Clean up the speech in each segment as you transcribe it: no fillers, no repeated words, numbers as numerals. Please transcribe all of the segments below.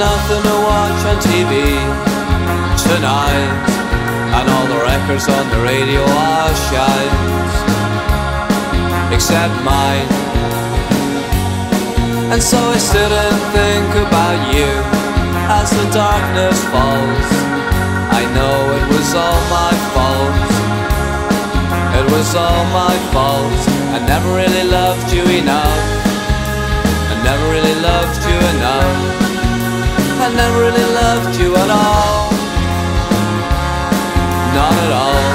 nothing to watch on TV tonight, and all the records on the radio are shite, except mine. And so I sit and think about you as the darkness falls. I know it was all my fault. It was all my fault. I never really loved you enough. I never really loved you enough. I never really loved you at all. Not at all.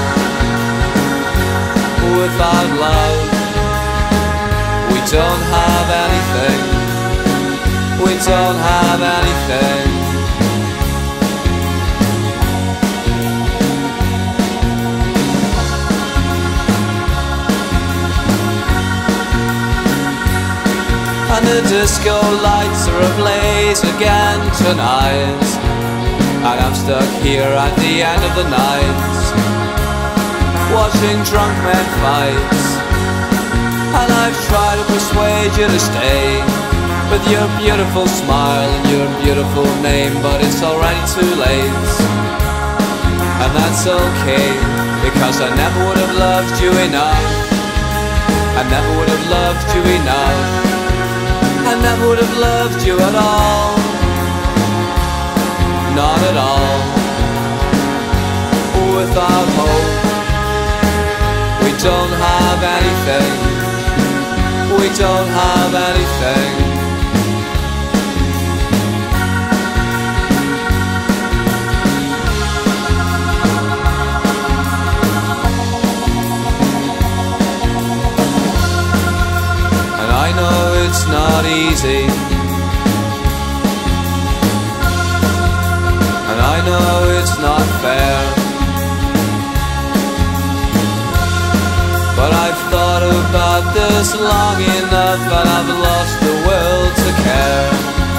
Without love, we don't have anything. We don't have anything. And the disco lights are ablaze again tonight, and I'm stuck here at the end of the night, watching drunk men fight. And I've tried to persuade you to stay with your beautiful smile and your beautiful name, but it's already too late. And that's okay, because I never would have loved you enough. I never would have loved you enough. I never would have loved you at all. Not at all. Without hope, we don't have anything. We don't have anything. And I know it's not easy, and I know it's not fair, but I've thought about this long enough, and I've lost the will to care.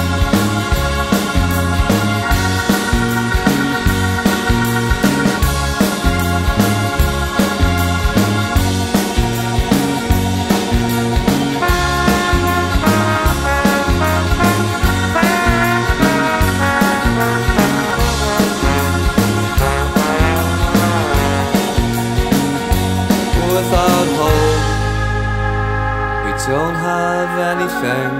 Without hope, we don't have anything.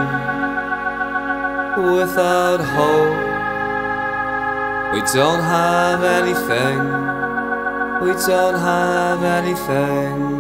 Without hope, we don't have anything. We don't have anything.